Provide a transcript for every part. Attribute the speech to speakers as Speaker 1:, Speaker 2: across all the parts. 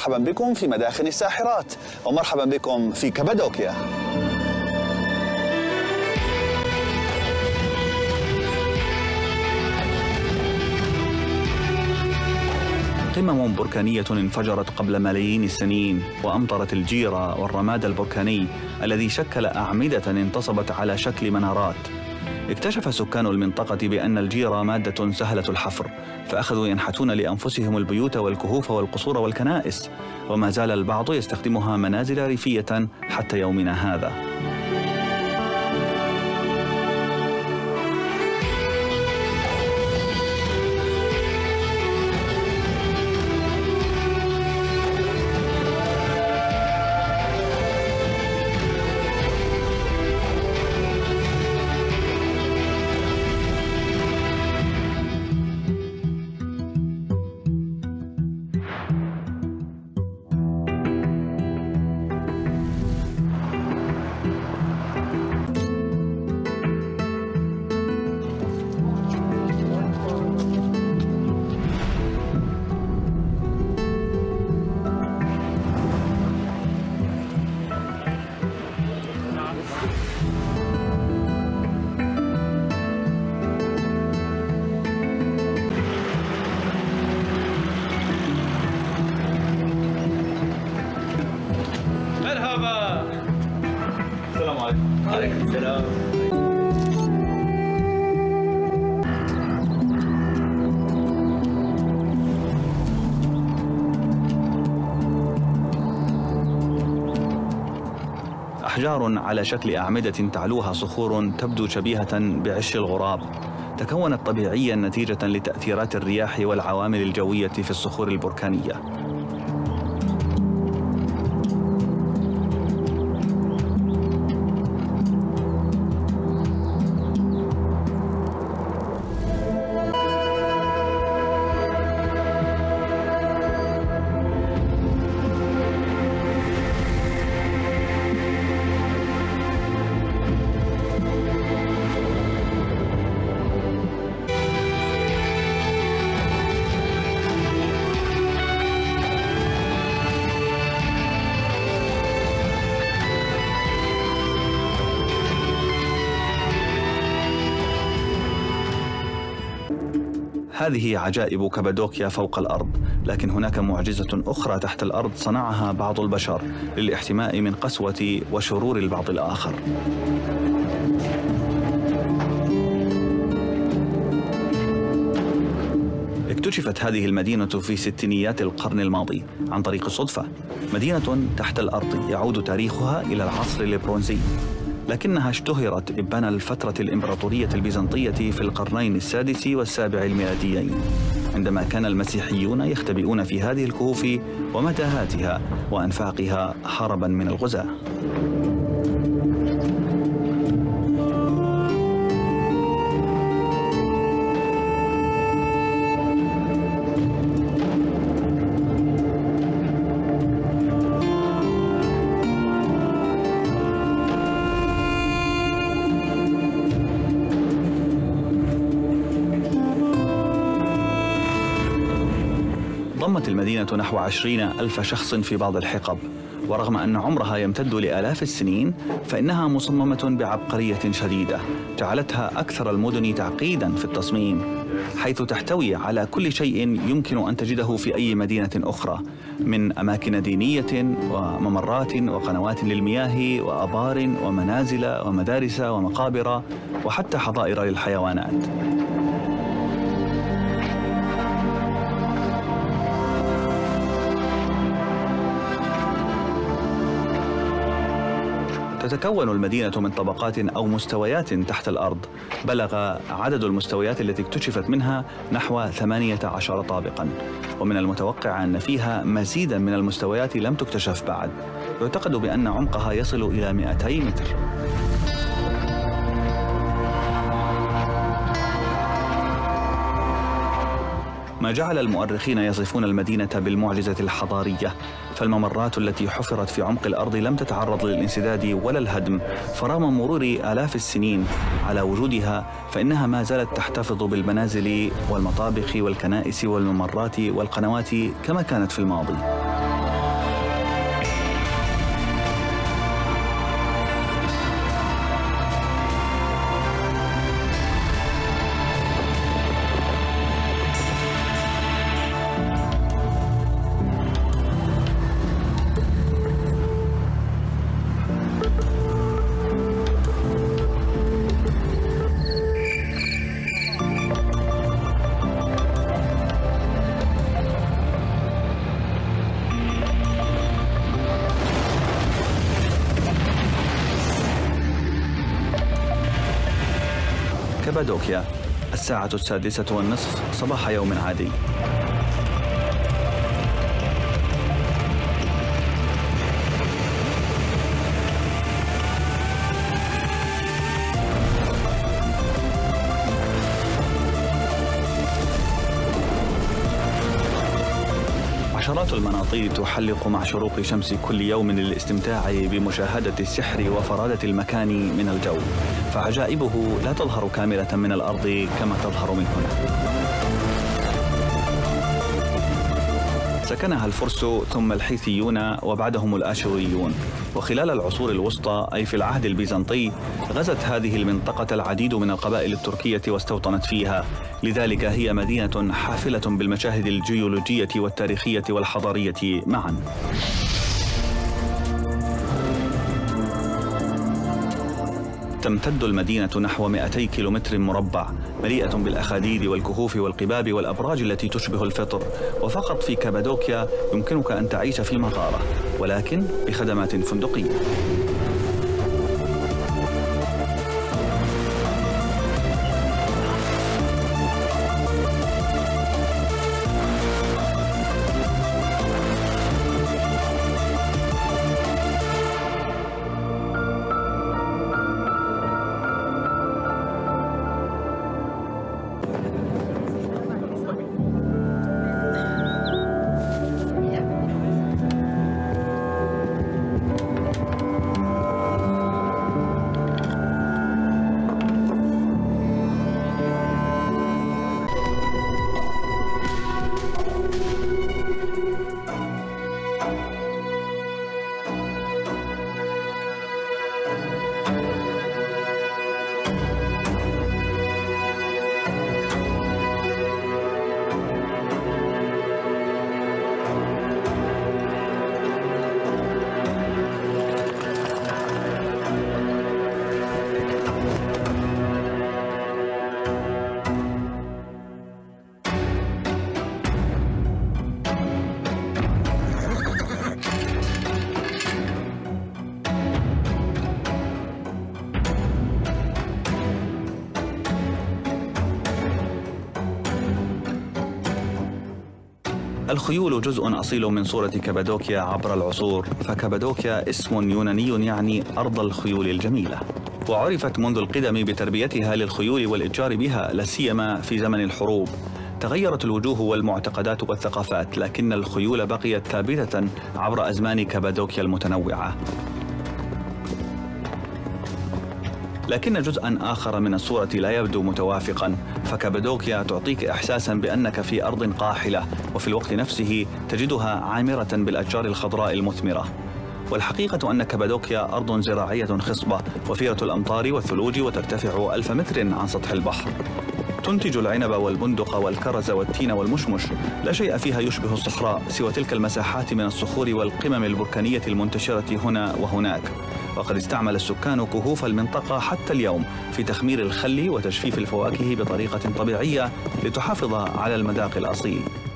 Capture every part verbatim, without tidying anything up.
Speaker 1: ومرحبا بكم في مداخن الساحرات، ومرحبا بكم في كابادوكيا. قمم بركانية انفجرت قبل ملايين السنين وأمطرت الجيرة والرماد البركاني الذي شكل أعمدة انتصبت على شكل منارات. اكتشف سكان المنطقة بأن الجيرة مادة سهلة الحفر، فأخذوا ينحتون لأنفسهم البيوت والكهوف والقصور والكنائس، وما زال البعض يستخدمها منازل ريفية حتى يومنا هذا. السلام عليكم. وعليكم السلام. أحجار على شكل أعمدة تعلوها صخور تبدو شبيهة بعش الغراب، تكونت طبيعيا نتيجة لتأثيرات الرياح والعوامل الجوية في الصخور البركانية. هذه عجائب كابادوكيا فوق الأرض، لكن هناك معجزة أخرى تحت الأرض صنعها بعض البشر للاحتماء من قسوة وشرور البعض الآخر. اكتشفت هذه المدينة في ستينيات القرن الماضي عن طريق الصدفة، مدينة تحت الأرض يعود تاريخها إلى العصر البرونزي، لكنها اشتهرت إبان الفترة الإمبراطورية البيزنطية في القرنين السادس والسابع الميلاديين، عندما كان المسيحيون يختبئون في هذه الكهوف ومتاهاتها وأنفاقها هربا من الغزاة. ضمت المدينة نحو عشرين ألف شخص في بعض الحقب، ورغم أن عمرها يمتد لآلاف السنين فإنها مصممة بعبقرية شديدة جعلتها أكثر المدن تعقيدا في التصميم، حيث تحتوي على كل شيء يمكن أن تجده في أي مدينة أخرى، من أماكن دينية وممرات وقنوات للمياه وآبار ومنازل ومدارس ومقابر وحتى حظائر للحيوانات. تتكون المدينة من طبقات أو مستويات تحت الأرض، بلغ عدد المستويات التي اكتشفت منها نحو ثمانية عشر طابقاً، ومن المتوقع أن فيها مزيداً من المستويات لم تكتشف بعد. يعتقد بأن عمقها يصل إلى مئتي متر. ما جعل المؤرخين يصفون المدينة بالمعجزة الحضارية، فالممرات التي حفرت في عمق الأرض لم تتعرض للانسداد ولا الهدم، فرغم مرور آلاف السنين على وجودها فإنها ما زالت تحتفظ بالمنازل والمطابخ والكنائس والممرات والقنوات كما كانت في الماضي. كابادوكيا، الساعة السادسة والنصف صباح يوم عادي. عشرات المناطيد تحلق مع شروق شمس كل يوم للاستمتاع بمشاهدة السحر وفرادة المكان من الجو، فعجائبه لا تظهر كاملة من الأرض كما تظهر من هنا. سكنها الفرس ثم الحيثيون وبعدهم الآشوريون، وخلال العصور الوسطى أي في العهد البيزنطي غزت هذه المنطقة العديد من القبائل التركية واستوطنت فيها، لذلك هي مدينة حافلة بالمشاهد الجيولوجية والتاريخية والحضارية معا. تمتد المدينة نحو مئتي كيلومتر مربع، مليئة بالأخاديد والكهوف والقباب والأبراج التي تشبه الفطر، وفقط في كابادوكيا يمكنك أن تعيش في مغارة، ولكن بخدمات فندقية. الخيول جزء أصيل من صورة كابادوكيا عبر العصور، فكابادوكيا اسم يوناني يعني أرض الخيول الجميلة، وعرفت منذ القدم بتربيتها للخيول والإتجار بها، لا سيما في زمن الحروب. تغيرت الوجوه والمعتقدات والثقافات، لكن الخيول بقيت ثابتة عبر أزمان كابادوكيا المتنوعة. لكن جزءاً آخر من الصورة لا يبدو متوافقاً، فكابادوكيا تعطيك إحساساً بأنك في أرض قاحلة، وفي الوقت نفسه تجدها عامرة بالأشجار الخضراء المثمرة. والحقيقة أن كابادوكيا أرض زراعية خصبة وفيرة الأمطار والثلوج، وترتفع ألف متر عن سطح البحر. تنتج العنب والبندق والكرز والتين والمشمش، لا شيء فيها يشبه الصحراء سوى تلك المساحات من الصخور والقمم البركانية المنتشرة هنا وهناك. وقد استعمل السكان كهوف المنطقة حتى اليوم في تخمير الخل وتجفيف الفواكه بطريقة طبيعية لتحافظ على المذاق الأصيل.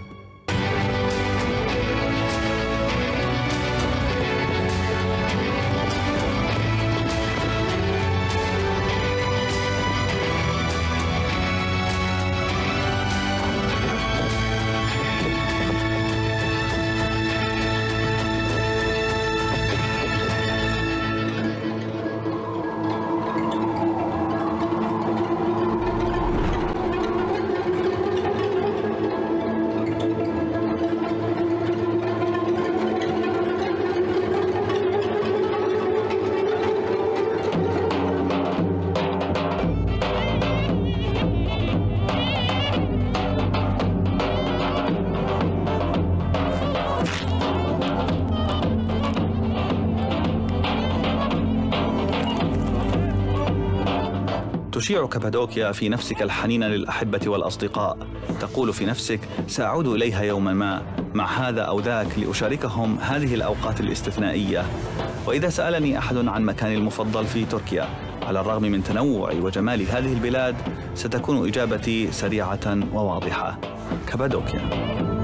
Speaker 1: تشيع كابادوكيا في نفسك الحنين للأحبة والأصدقاء، تقول في نفسك سأعود إليها يوما ما مع هذا أو ذاك لأشاركهم هذه الأوقات الاستثنائية. وإذا سألني أحد عن مكاني المفضل في تركيا على الرغم من تنوع وجمال هذه البلاد، ستكون إجابتي سريعة وواضحة: كابادوكيا.